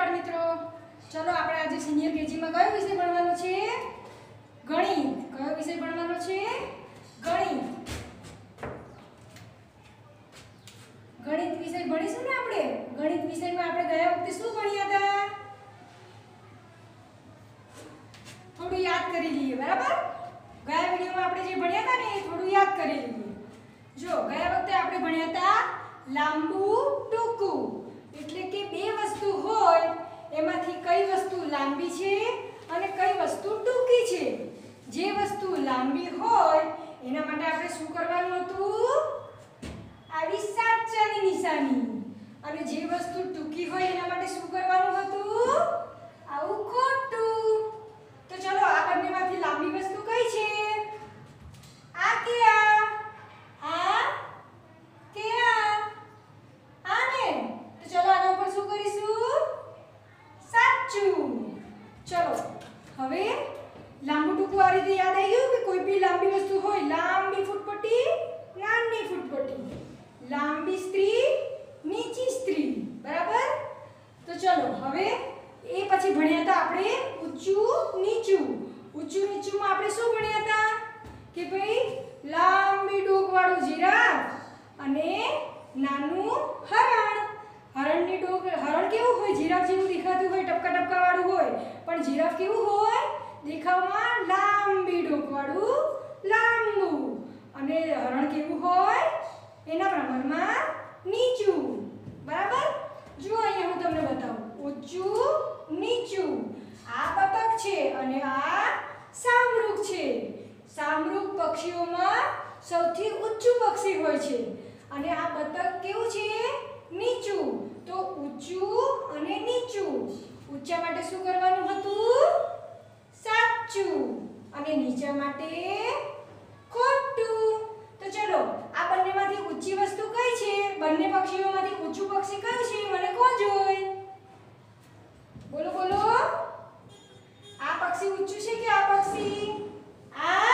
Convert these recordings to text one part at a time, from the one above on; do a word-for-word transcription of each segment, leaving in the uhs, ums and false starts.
મિત્રો, ચલો આપણે આજે સિનિયર કેજી માં કયો વિષય ભણવાનો છે? ગણિત. કયો વિષય ભણવાનો છે? ગણિત. ગણિત વિષય ભણીશું ને આપણે. ગણિત વિષયમાં આપણે ગયા વખતે શું ભણ્યા હતા? થોડું યાદ કરી લઈએ, બરાબર? ગયા વિડિયોમાં આપણે જે ભણ્યા હતા ને એ થોડું યાદ કરી લઈએ. જો ગયા વખતે આપણે ભણ્યા હતા લાંબુ ટૂંકું, એટલે કે બે વસ્તુ હોય એમાંથી કઈ વસ્તુ લાંબી છે અને કઈ વસ્તુ ટૂંકી છે. જે વસ્તુ લાંબી હોય એના માટે આપણે શું કરવાનું હતું? આવી સાચાની નિશાની. અને જે વસ્તુ ટૂંકી હોય એના માટે શું કરવાનું હતું? આવું ખોટું. તો ચલો આ બંનેમાંથી લાંબી વસ્તુ કઈ છે? આ કે આ? આ કે આ? આ ને. તો ચલો આના ઉપર શું કરીશું? સાચું. ચલો હવે લાંબુ ટૂંકું આ રીતે યાદ આવી ગયું કે કોઈ બી લાંબી વસ્તુ હોય, લાંબી ફૂટપટ્ટી, નાની ફૂટપટ્ટી, લાંબી સ્ત્રી, નીચી સ્ત્રી, બરાબર? તો ચલો હવે એ પછી ભણ્યા હતા આપણે ઊંચું નીચું. ઊંચું નીચુંમાં આપણે શું ભણ્યા હતા કે ભાઈ લાંબી ડોક વાળું જીરાફ અને નાનું હરણ. હરણની ડોક, હરણ કેવું હોય? જીરાફ જેવું દેખાતું હોય, ટપકા ટપકા વાળું હોય, પણ જીરાફ કેવું હોય? દેખાવમાં લાંબી ડોક વાળું, લાંબુ. અને હરણ કેવું હોય? એના પ્રમાણમાં નીચું, બરાબર? જો અહીંયા હું તમને બતાવું. ઊંચું નીચું. આ બતક છે અને આ સામરૂખ છે. સામરૂખ પક્ષીઓમાં સૌથી ઊંચું પક્ષી હોય છે અને આ બતક કેવું છે? નીચું. તો ઊંચું અને નીચું. ઊંચા માટે શું કરવાનું હતું? સાચું. અને નીચા માટે ખોટું. તો ચલો આ બંનેમાંથી ઊંચી વસ્તુ કઈ છે? બંને પક્ષીઓમાંથી ઊંચું પક્ષી કયું છે? મને કહો જોઈ. બોલો બોલો. આ પક્ષી ઊંચું છે કે આ પક્ષી? આ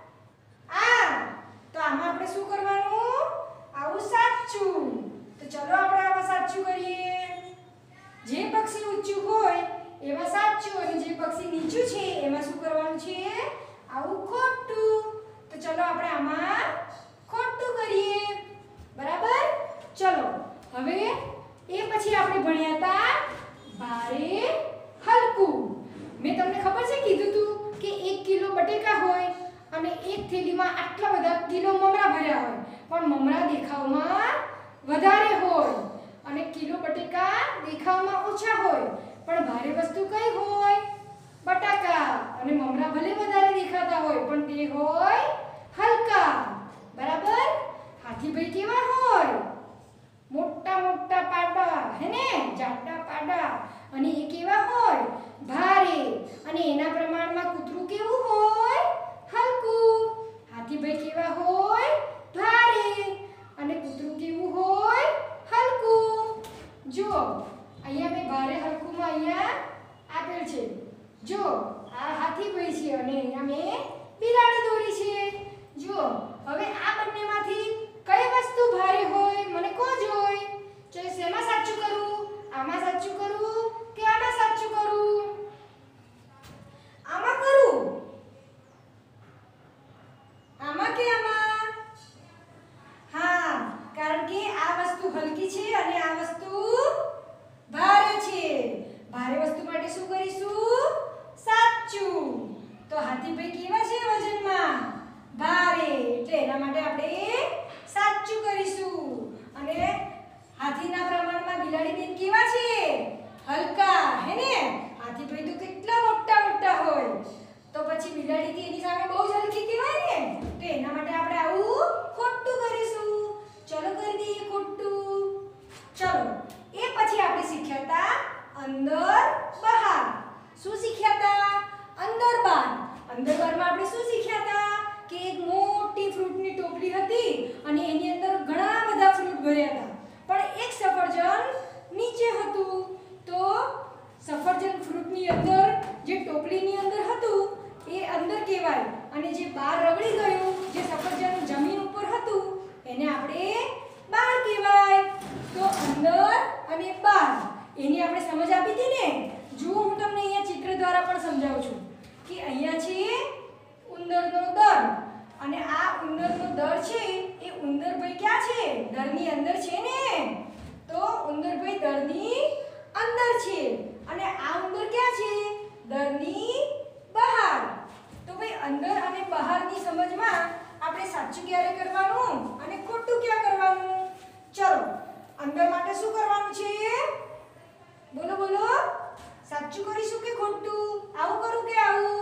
આ. તો આમાં આપણે શું કરવાનું? આવું સાચું. તો ચલો આપણે આમાં સાચું કરીએ. જે પક્ષી ઊંચું હોય એમાં સાચું અને જે પક્ષી નીચું છે એમાં શું કરવાનું છે? આવું ખોટું. તો ચલો આપણે આમાં ખોટું કરીએ, બરાબર? ચલો હવે એ પછી આપણે ભણ્યા હતા ભારે હલકું. મેં તમને ખબર છે કીધું તું કે એક કિલો બટેકા હોય અને એક થેલીમાં આટલા બધા કિલો મમરા ભર્યા હોય, પણ મમરા દેખાવમાં વધારે હોય અને કિલો બટેકા દેખાવમાં ઓછા હોય, પણ ભારે વસ્તુ કઈ હોય? બટાકા. અને મમરા ભલે વધારે દેખાતા હોય પણ તે હોય હલકા, બરાબર? હાથીભાઈ કેવા હોય? મોટા મોટા પાડા, હે ને? જાડા પાડા. અને એ કેવા હોય? ભારે. અને એના પ્રમાણમાં કૂતરું કેવું હોય? હલકું. હાથીભાઈ કેવા હોય? ભારે. અને કૂતરું કેવું હોય? હલકું. જો અહીંયા મેં ભારે હલકુમાં અહીંયા આપેલ છે. જો આ હાથીભાઈ છે અને અહીંયા મેં બિલાડી દોરી છે. જો હવે આ બંનેમાંથી કઈ વસ્તુ ભારે હોય? મને કહો જોઈ. જો શેમાં સાચું કરું? આમાં સાચું કરું કે આમાં સાચું કરું? આમાં કરું? આમાં કે આમાં? હા, કારણ કે આ વસ્તુ હલકી છે અને આ વસ્તુ ભારે છે. ભારે વસ્તુ માટે શું કરીશું? સાચું. તો હાથીભાઈ કેવા છે વજનમાં? ભારે. એટલે એના માટે આપણે સાચું કરીશું. અને હાથીના પ્રમાણમાં બિલાડી બેન કેવા છે? હલકા, હે ને? હાથીભાઈ તો કેટલા મોટા મોટા હોય, તો પછી બિલાડી થી એની સામે બહુ જ હલકી કહેવાય ને. તો એના માટે આપણે આવું ખોટું કરીશું. ચલો કરી દઈએ ખોટું. ચલો એ પછી આપણે શીખ્યા હતા અંદર બહાર. શું શીખ્યા હતા? અંદર બહાર. અંદર બહારમાં આપણે શું શીખ્યા હતા કે એક મોટી ફ્રૂટની ટોપલી હતી અને એની અંદર ઘણા બધા ફ્રૂટ ભર્યા હતા, પણ એક સફરજન નીચે હતું. તો સફરજન ફ્રૂટની અંદર જે ટોપલીની અંદર હતું એ અંદર કહેવાય અને જે બહાર રગડી ગયું, જે સફરજન જમીન ઉપર હતું, એને આપણે બહાર કહેવાય. તો અંદર અને બહાર એની આપણે સમજ આપી હતી ને. જુઓ હું તમને અહીંયા ચિત્ર દ્વારા પણ સમજાવું છું કે અહીંયા છે ઉંદરનો દર અને આ ઉંદરનો દર છે એ ઉંદરભાઈ ક્યાં છે? દરની અંદર છે ને. તો ઉંદરભાઈ દરની અંદર છે અને આ ઉંદર ક્યાં છે? દરની બહાર. તો ભાઈ અંદર અને બહારની સમજમાં આપણે સાચું ક્યારે કરવાનું અને ખોટું ક્યાં કરવાનું? ચલો અંદર માટે શું કરવાનું છે? બોલો બોલો. સાચું કરીશું કે ખોટું? આવું કરું કે આવું?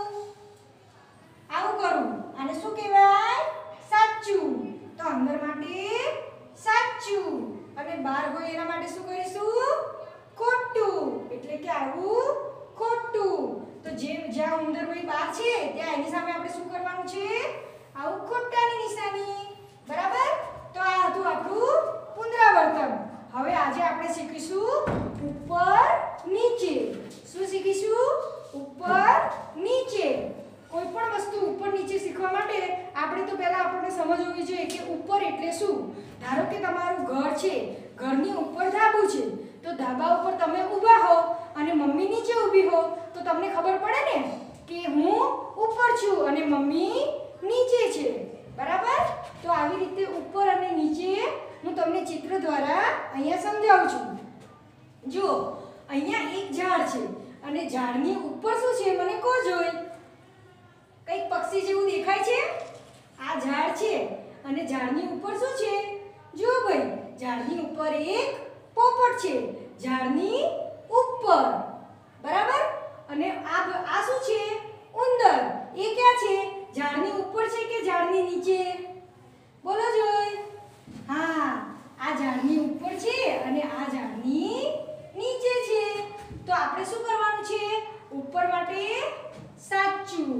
આવું કરું. આને શું કહેવાય? સાચું. તો અંદર માટે સાચું અને બહાર હોય એના માટે શું કરીશું? ખોટું. એટલે કે આવું ખોટું. તો જે જ્યાં ઉંદર હોય બહાર છે ત્યાં એની સામે આપણે શું કરવાનું છે? આવું ખોટાની નિશાની. બરાબર? તો આ હતું આપણું પુનરાવર્તન. હવે આજે આપણે શીખીશું ઉપર નીચે. શું શીખીશું? ઉપર નીચે. કોઈ પણ વસ્તુ ઉપર નીચે શીખવા માટે આપણે તો પહેલા આપણને સમજ હોવી જોઈએ કે ઉપર એટલે શું. ધારો કે તમારું ઘર છે, ઘરની ઉપર ધાબુ છે, તો ધાબા ઉપર તમે ઊભા હો અને મમ્મી નીચે ઊભી હો તો તમને ખબર પડે ને કે હું ઉપર છું અને મમ્મી નીચે છે. બરાબર? તો આવી રીતે ઉપર અને નીચે હું તમને ચિત્ર દ્વારા અહીંયા સમજાવું છું. જુઓ અહીંયા એક ઝાડ છે અને ઝાડની ઉપર શું છે મને કહો જોઈ. કંઈક પક્ષી જેવું દેખાય છે. આ ઝાડ છે અને ઝાડની ઉપર શું છે? જુઓ ભાઈ ઝાડની ઉપર એક પોપટ છે. ઝાડની ઉપર. બરાબર? અને આ આ શું છે? ઉંદર. એ ક્યાં છે? ઝાડની ઉપર છે કે ઝાડની નીચે? બોલો જોઈ. હા આ ઝાડની ઉપર છે અને આ ઝાડની નીચે છે. તો આપણે શું કરવાનું છે? ઉપર માટે સાચું.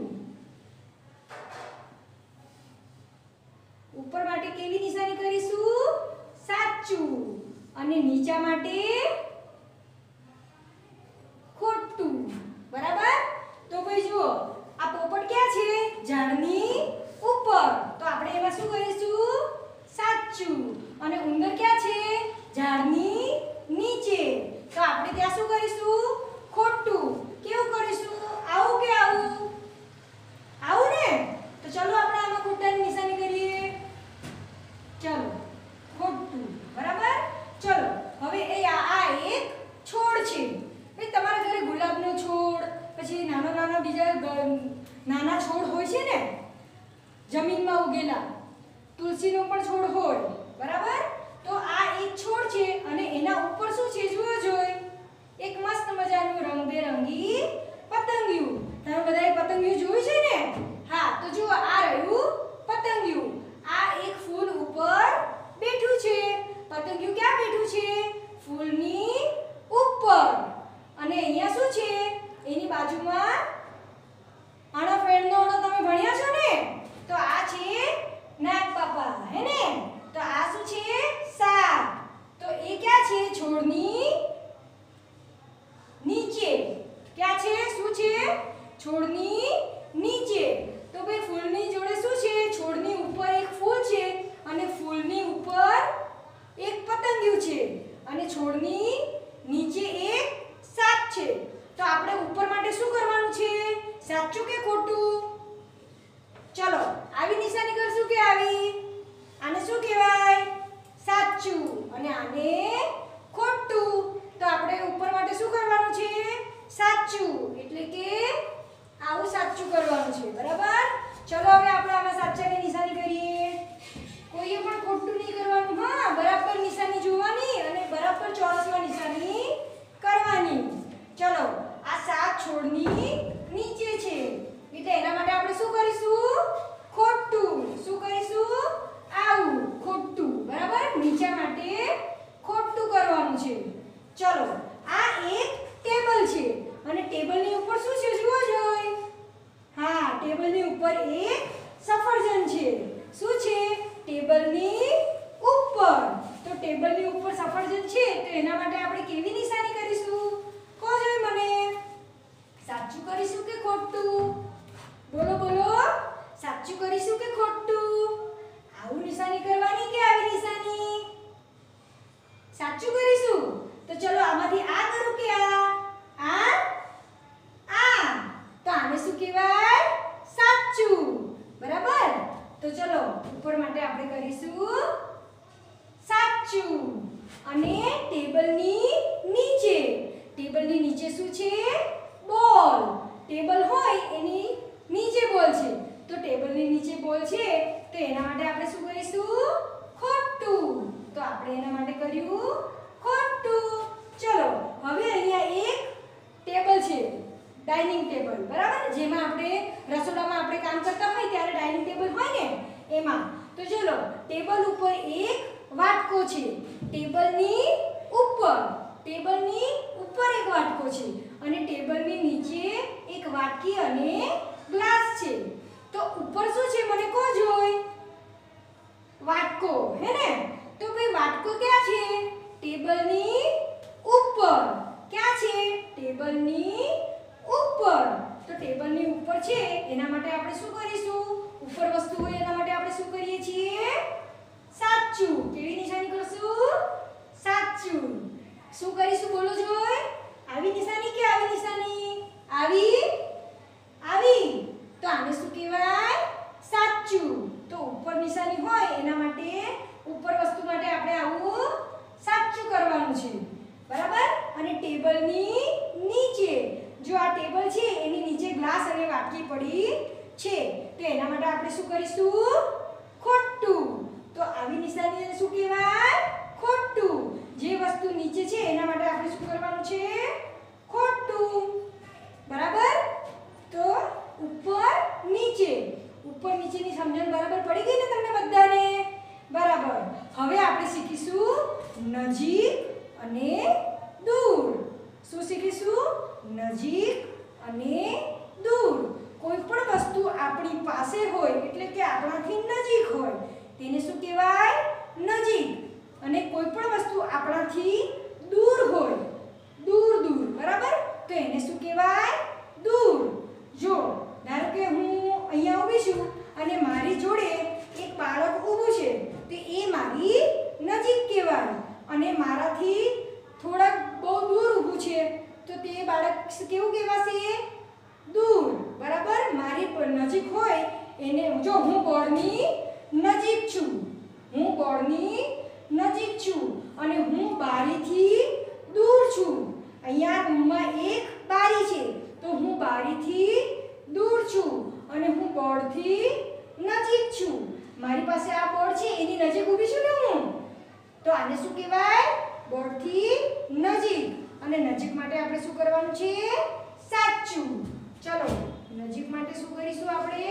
ઉપર માટે કેવી નિશાની કરીશું? સાચું. અને નીચા માટે ખોટું. બરાબર? તો ભાઈ જુઓ આ પોપટ ક્યાં છે? ઝાડની ઉપર. તો આપણે એમાં શું કરીશું? સાચું. અને ઉંદર ક્યાં છે? ઝાડની નીચે. તો આપણે ત્યાં શું કરીશું? ખોટું. કેવું કરીશું? આવું કે આવું? આવું ને. તો ચલો આપણે આમાં ખોટાની નિશાની કરીએ. ચલો ખોટું. બરાબર? ચલો હવે એ આ એક છોડ છે. ભાઈ તમારા ઘરે ગુલાબનો છોડ પછી નાનો નાનો બીજા નાના છોડ હોય છે ને જમીનમાં ઉગેલા. તુલસીનો પણ છોડ હોય. બરાબર? તો આ એક છોડ છે અને એના ઉપર શું છે? જુઓ જોઈ. એક મસ્ત મજાનું રંગબેરંગી પતંગિયું. તમે બધાએ પતંગિયું જોયું છે ને? હા તો જુઓ આ રહ્યું પતંગિયું. આ એક ફૂલ ઉપર બેઠું છે. પતંગિયું ક્યાં બેઠું છે? ફૂલની ઉપર. અને અહીંયા શું છે? એની બાજુમાં આનો ફ્રેન્ડનો ઓળો તમે ભણ્યા છો ને? તો આ છે નાગપાપા. હે ને? તો આ શું છે? સાપ. તો એ ક્યાં છે? છોડની નીચે. ક્યાં છે? શું છે? છોડની નીચે. તો ભાઈ ફૂલની જોડે શું છે? છોડની ઉપર એક ફૂલ છે અને ફૂલની ઉપર એક પતંગિયું છે અને છોડની નીચે એક સાપ છે. તો આપણે ઉપર માટે શું કરવાનું છે? સાચું કે ખોટું? ચલો આવી નિશાની કરશું કે આવી? આને શું કહેવાય? સાચું. અને આને ખોટું. તો આપણે ઉપર માટે શું કરવાનું છે? સાચું. એટલે કે આવું સાચું કરવાનું છે. બરાબર? ચલો હવે આપણે આમાં સાચાની નિશાની કરીએ. કોઈએ પણ ખોટું નહીં કરવાનું. હા બરાબર નિશાની જોવાની અને બરાબર ચોરસમાં નિશાની કરવાની. ચલો આ સાત છોડની નીચે છે એટલે એના માટે આપણે શું કરીશું? ખોટું. શું કરીશું? આવું ખોટું. બરાબર? નીચા માટે ખોટું કરવાનું છે. ચલો આ એક ટેબલ છે અને ટેબલની ઉપર શું છે? જુઓ જોઈ. હા ટેબલની ઉપર એક સફરજન છે. શું છે? ટેબલની ઉપર. તો ટેબલની ઉપર સફરજન છે તો એના માટે આપણે કેવી નિશાની કરીશું? કહો જોઈ મને. સાચું કરીશું કે ખોટું? બોલો બોલો. સાચું કરીશું કે ખોટું? આવું નિશાની કરવાની કે આવી નિશાની? સાચું કરીશું. તો ચલો આમાંથી આ કરું કે આ આ આ તો આને શું કહેવાય સાચું બરાબર તો ચલો ઉપર માટે આપણે કરીશું સાચું અને ટેબલની નીચે ટેબલની નીચે શું છે બોલ ટેબલ હોય એની નીચે બોલ છે તો ટેબલની નીચે બોલ છે તો એના માટે આપણે શું કરીશું ખોટું તો આપણે એના માટે કર્યું ખોટું ચલો હવે અહીંયા એક ટેબલ છે ડાઇનિંગ ટેબલ બરાબર જેમાં આપણે રસોડામાં આપણે કામ કરતા હોય ત્યારે ડાઇનિંગ ટેબલ હોય ને એમાં તો ચલો ટેબલ ઉપર એક વાટકો છે ટેબલની ઉપર ટેબલની ઉપર એક વાટકો છે અને ટેબલની નીચે એક વાટકી અને ગ્લાસ છે તો ઉપર શું છે મને કહો જોઈ વાટકો હે ને તો ભાઈ વાટકો ક્યાં છે ટેબલની ઉપર ક્યાં છે ટેબલની ઉપર તો ટેબલની ઉપર છે એના માટે આપણે શું કરીશું ઉપર વસ્તુ હોય એના માટે આપણે શું કરીએ છીએ સાચું કેવી નિશાની કરશું સાચું શું કરીશું બોલો જોઈ આવી નિશાની કે આવી નિશાની આવી આવી તો આને શું કહેવાય સાચું તો ઉપર નિશાની હોય એના માટે ઉપર વસ્તુ માટે આપણે આવું સાચું કરવાનું છે બરાબર અને ટેબલની નીચે જો આ ટેબલ છે એની નીચે ગ્લાસ અને વાટકી પડી છે તો એના માટે આપણે શું કરીશું ખોટું તો આવી નિશાનીને શું કહેવાય ખોટું જે વસ્તુ નીચે છે એના માટે આપણે શું કરવાનું છે ખોટું બરાબર તો ઉપર નીચે ઉપર નીચેની સમજણ બરાબર પડી ગઈ ને તમને બધાને બરાબર હવે આપણે શીખીશું નજીક અને દૂર શું શીખીશું નજીક અને દૂર કોઈ પણ વસ્તુ આપણી પાસે હોય એટલે કે આપણાથી નજીક હોય તેને શું કહેવાય નજીક અને કોઈ પણ વસ્તુ આપણાથી દૂર હોય દૂર દૂર બરાબર તો એને શું કહેવાય દૂર જો ધારો કે હું અહીંયા ઊભી છું અને મારી જોડે એક બાળક ઊભું છે તો એ મારી નજીક કહેવાય અને મારાથી થોડાક બહુ દૂર ઊભું છે તો તે બાળક કેવું કહેવાશે દૂર બરાબર મારી નજીક હોય એને જો હું બોર્ડની નજીક છું હું બોર્ડની નજીક છું અને હું બારીથી દૂર છું અહીંયા રૂમમાં એક બારી છે તો હું બારીથી દૂર છું અને હું બોર્ડથી નજીક છું મારી પાસે આ બોર્ડ છે એની નજીક ઊભી છું ને હું તો આને શું કહેવાય બોર્ડથી નજીક અને નજીક માટે આપણે શું કરવાનું છે સાચું ચલો નજીક માટે શું કરીશું આપણે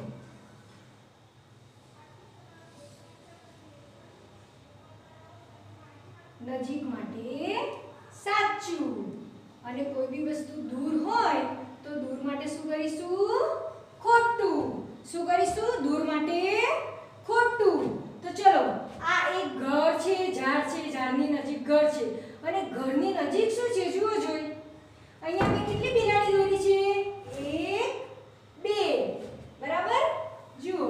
નજીક માટે સાચું અને કોઈ બી વસ્તુ દૂર હોય તો દૂર માટે શું કરીશું ખોટું શું કરીશું દૂર માટે ખોટું તો ચલો આ એક ઘર છે ઝાડ છે ઝાડની નજીક ઘર છે અને ઘરની નજીક શું છે જુઓ જોઈ અહીંયા મેં કેટલી બિલાડી દોરી છે એક બે બરાબર જુઓ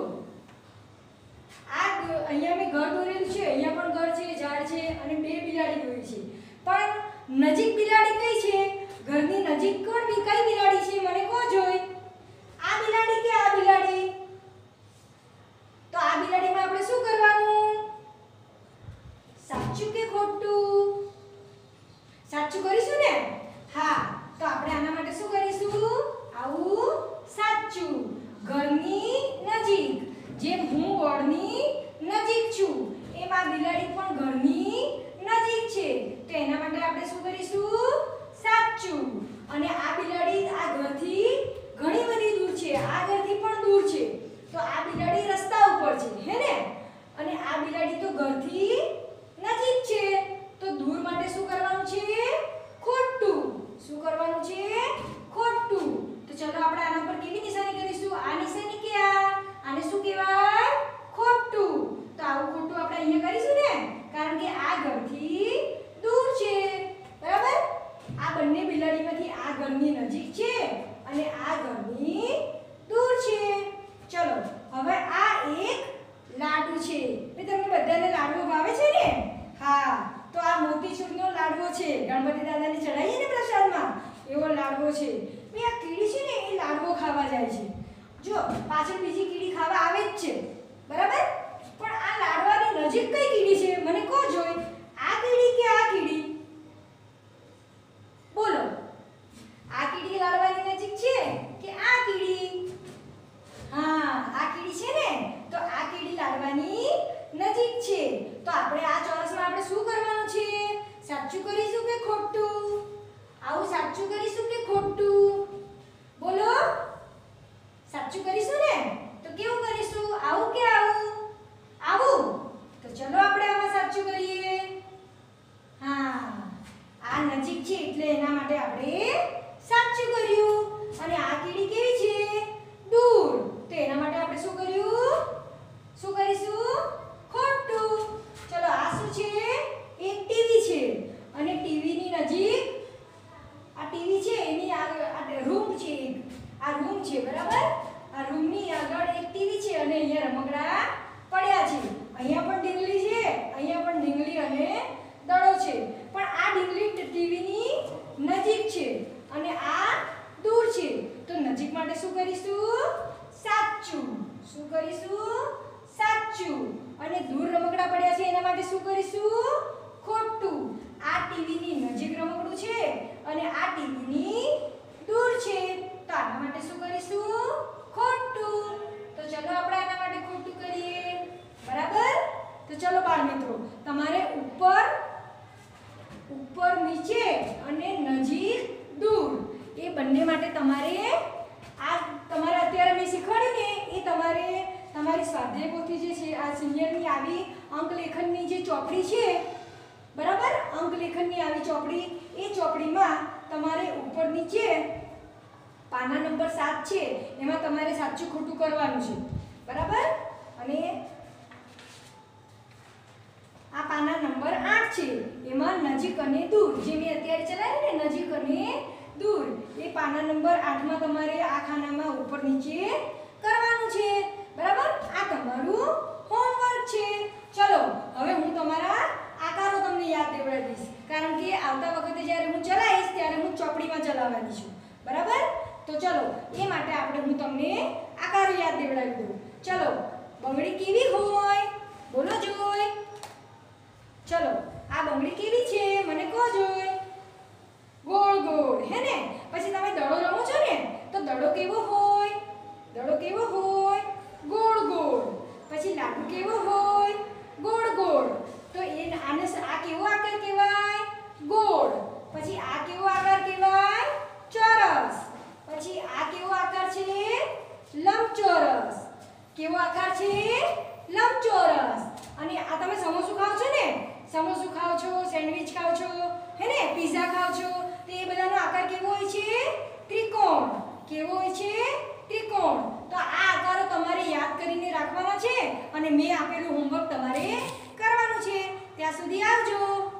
આ અહીંયા મેં ઘર દોરેલું છે અહીંયા પણ ઘર છે ઝાડ છે અને બે બિલાડી દોરી છે પણ નજીક બિલાડી કઈ છે ઘરની નજીક કોણ બી કઈ બિલાડી છે મને કહો જોઈ આ બિલાડી કે આ બિલાડી તો આ બિલાડીમાં આપણે શું કરવાનું સાચું કે ખોટું સાચું કરીશું ને હા તો આપણે આના માટે શું કરીશું આવું સાચું ઘરની નજીક જેમ હું બોર્ડની નજીક છું એમ આ બિલાડી પણ ઘરની નજીક છે તો એના માટે આપણે શું કરીશું સાચું અને આ બિલાડી આ ઘરથી ઘણી બધી દૂર છે આ ઘરથી પણ દૂર છે તો આ બિલાડી રસ્તા ઉપર છે હે ને અને આ બિલાડી તો ઘરથી નજીક છે તો દૂર ઘીનો લાડવો છે, ગણપતિ દાદાને ચડાવીએ ને પ્રસાદમાં એવો લાડવો છે. ભાઈ આ કીડી છે ને એ લાડવો ખાવા જાય છે. જો પાછળ બીજી કીડી ખાવા આવે જ છે, બરાબર? પણ આ લાડવાની નજીક કઈ કીડી છે મને કહો જોઈ. આ કીડી કે આ કીડી? બોલો. આ કીડી લાડવાની નજીક છે કે આ કીડી? હા, આ કીડી છે ને, તો આ કીડી લાડવાની નજીક છે. તો આપણે આ ચોરસમાં આપણે શું કરવાનું છે? સાચું કરીશું કે ખોટું? આવું સાચું કરીશું કે ખોટું? બોલો. સાચું કરીશું ને? તો કેવું કરીશું? આવું કે આવું? આવું. તો ચલો આપણે આમાં સાચું કરીએ. હા, આ નજીક છે એટલે એના માટે આપણે સાચું કર્યું. અને આ કીડી કેવી છે? દૂર. તો એના માટે આપણે શું કર્યું? શું કરીશું? ખોટું. ચલો આ શું છે? એક ટીવી છે. અને ટીવીની નજીક આ ટીવી છે એની આગળ આ રૂમ છે. આ રૂમ છે, બરાબર? આ રૂમની આગળ એક ટીવી છે અને અહીંયા રમકડા પડ્યા છે. અહીંયા પણ ઢીંગલી છે, અહીંયા પણ ઢીંગલી અને દડો છે. પણ આ ઢીંગલી ટીવીની નજીક છે અને આ દૂર છે. તો નજીક માટે શું કરીશું? સાચું. શું કરીશું? સાચું. અને દૂર રમકડા પડ્યા છે એના માટે શું કરીશું? ખોટું. આ ટીવીની નજીક રમકડું છે અને આ ટીવીની દૂર છે. તો આના માટે શું કરીશું? ખોટું. તો ચલો આપણે આના માટે ખોટું કરીએ, બરાબર? તો ચલો બાળ મિત્રો, તમારે ઉપર ઉપર નીચે અને નજીક દૂર એ બંને માટે તમારે આ તમારે અત્યારે મેં શીખવાડ્યું ને એ તમારે તમારી સ્વાધ્યાય પોથી જે છે આ સિનિયરની આવી અંકલેખનની જે ચોપડી છે, બરાબર? અંકલેખનની આવી ચોપડી, એ ચોપડીમાં તમારે ઉપર નીચે પાના નંબર સાત છે એમાં તમારે સાચું ખોટું કરવાનું છે, બરાબર? અને આ પાના નંબર આઠ છે એમાં નજીક અને દૂર જે મેં અત્યારે ચલાવ્યું ને નજીક અને દૂર એ પાના નંબર આઠ માં તમારે આ ખાનામાં ઉપર નીચે કરવાનું છે, બરાબર? આ તમારું હોમવર્ક છે. ચલો હવે હું તમારા આકારો તમને યાદ દેવડાવી દઈશ, કારણ કે આવતા વખતે જ્યારે હું ચલાવીશ ત્યારે હું ચોપડીમાં ચલાવવાની છું, બરાબર? તો ચલો એ માટે આપણે હું તમને આકારો યાદ દેવડાવી દઉં. ચલો, બંગડી કેવી હોય? બોલો જોઈ. ચલો, આ બંગડી કેવી છે મને કહો જોઈ. ગોળ ગોળ, હે ને? પછી તમે દડો રમો છો ને, તો દડો કેવો હોય? દડો કેવો હોય? ગોળ ગોળ. પછી લાડુ કેવો હોય? ગોળ ગોળ. તો એ આને આ કેવો આકાર કહેવાય? ગોળ. પછી આ કેવો આકાર કહેવાય? ચોરસ. પછી આ કેવો આકાર છે? લંબચોરસ. કેવો આકાર છે? લંબચોરસ. અને આ તમે સમોસું ખાઓ છો ને, સમોસું ખાઓ છો, સેન્ડવિચ ખાઓ છો, હે ને? પિઝા ખાઓ છો, તો એ બધાનો આકાર કેવો હોય છે? ત્રિકોણ. કેવો હોય છે? ત્રિકોણ. તો આ આકારો તમારે યાદ કરીને રાખવાના છે અને મેં આપેલું હોમવર્ક તમારે કરવાનું છે. ત્યાં સુધી આવજો.